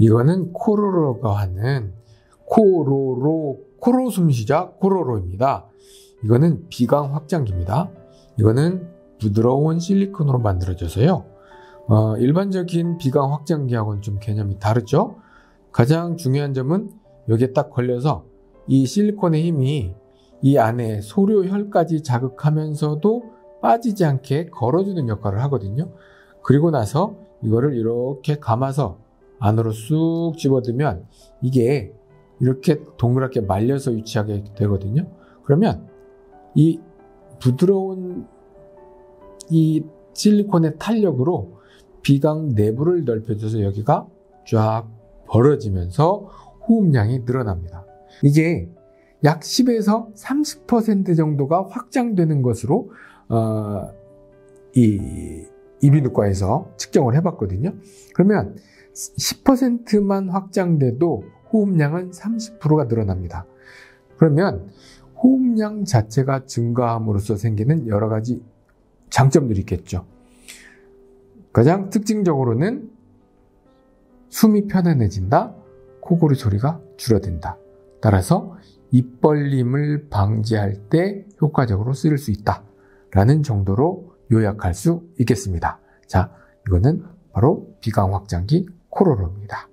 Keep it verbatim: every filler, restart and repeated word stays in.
이거는 코로로가 하는 코로로, 코로 숨쉬자 코로로입니다. 이거는 비강 확장기입니다. 이거는 부드러운 실리콘으로 만들어져서요. 어, 일반적인 비강 확장기하고는 좀 개념이 다르죠. 가장 중요한 점은 여기에 딱 걸려서 이 실리콘의 힘이 이 안에 소료혈까지 자극하면서도 빠지지 않게 걸어주는 역할을 하거든요. 그리고 나서 이거를 이렇게 감아서 안으로 쑥 집어들면 이게 이렇게 동그랗게 말려서 위치하게 되거든요. 그러면 이 부드러운 이 실리콘의 탄력으로 비강 내부를 넓혀줘서 여기가 쫙 벌어지면서 호흡량이 늘어납니다. 이게 약 십에서 삼십 퍼센트 정도가 확장되는 것으로 어, 이 이비인후과에서 측정을 해봤거든요. 그러면 십 퍼센트만 확장돼도 호흡량은 삼십 퍼센트가 늘어납니다. 그러면 호흡량 자체가 증가함으로써 생기는 여러 가지 장점들이 있겠죠. 가장 특징적으로는 숨이 편안해진다, 코골이 소리가 줄어든다. 따라서 입 벌림을 방지할 때 효과적으로 쓰일 수 있다 라는 정도로 요약할 수 있겠습니다. 자, 이거는 바로 비강 확장기 코로로입니다.